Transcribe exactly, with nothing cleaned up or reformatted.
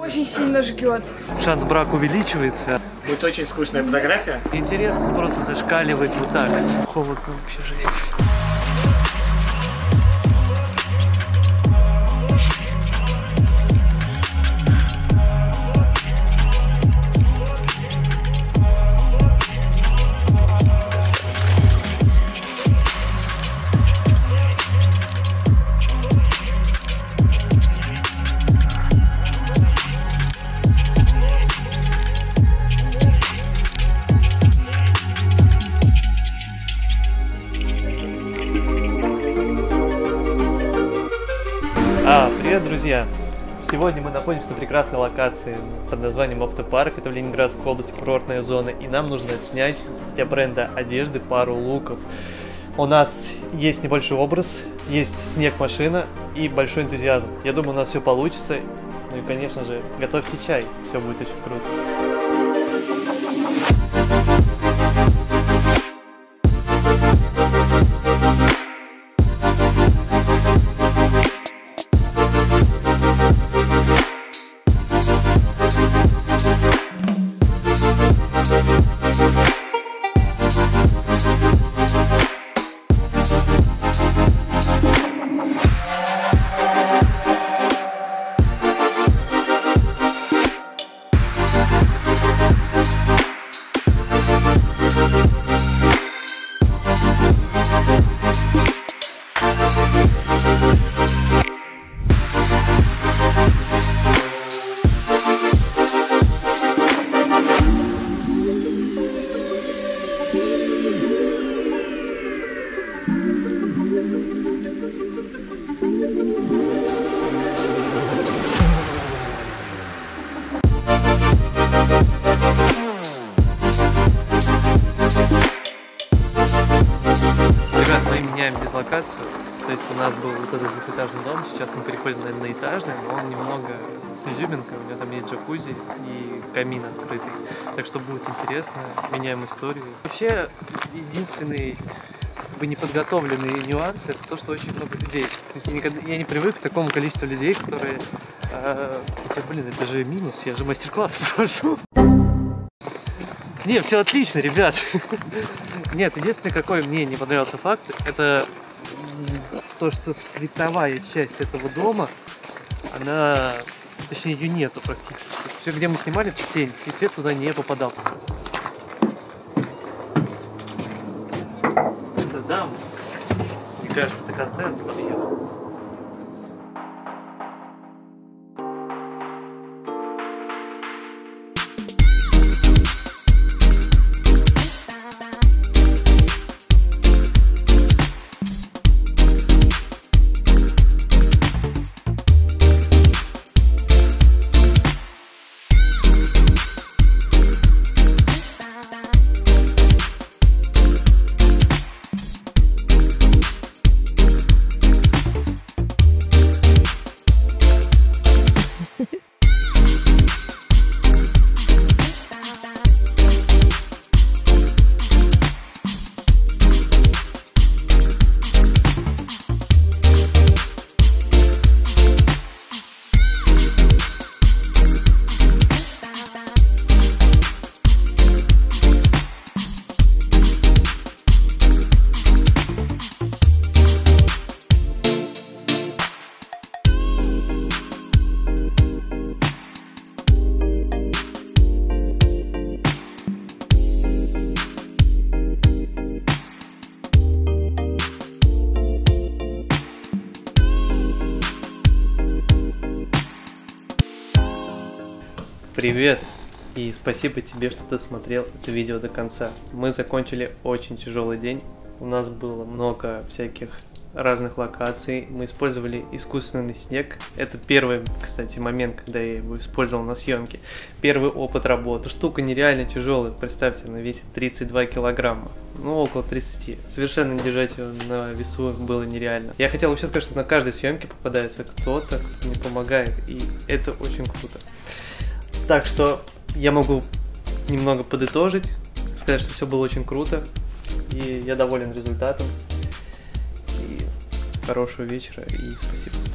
Очень сильно жгет. Шанс брака увеличивается. Будет очень скучная фотография. Интересно просто зашкаливает вот так. Холодно вообще, жесть. А, привет, друзья! Сегодня мы находимся на прекрасной локации под названием Оптопарк, это в Ленинградской области, курортная зона, и нам нужно снять для бренда одежды пару луков. У нас есть небольшой образ, есть снег-машина и большой энтузиазм. Я думаю, у нас все получится. Ну и, конечно же, готовьте чай, все будет очень круто. Меняем дислокацию, то есть у нас был вот этот двухэтажный дом, сейчас мы переходим на, на этажный, но он немного с изюминкой, у него там есть джакузи и камин открытый, так что будет интересно, меняем историю. Вообще, единственный как бы неподготовленный нюанс — это то, что очень много людей, то есть я, никогда, я не привык к такому количеству людей, которые, э, хотя, блин, это же минус, я же мастер-класс прошел. Не, все отлично, ребят. Нет, единственный, какой мне не понравился факт, это то, что световая часть этого дома, она, точнее, ее нету практически. Все, где мы снимали, это тень, и свет туда не попадал. Это да, мне кажется, это контент подъехал. Привет! И спасибо тебе, что ты смотрел это видео до конца. Мы закончили очень тяжелый день. У нас было много всяких разных локаций. Мы использовали искусственный снег. Это первый, кстати, момент, когда я его использовал на съемке. Первый опыт работы. Штука нереально тяжелая. Представьте, она весит тридцать два килограмма. Ну, около тридцати. Совершенно не держать ее на весу было нереально. Я хотел вообще сказать, что на каждой съемке попадается кто-то, кто мне помогает. И это очень круто. Так что я могу немного подытожить, сказать, что все было очень круто, и я доволен результатом. И хорошего вечера, и спасибо.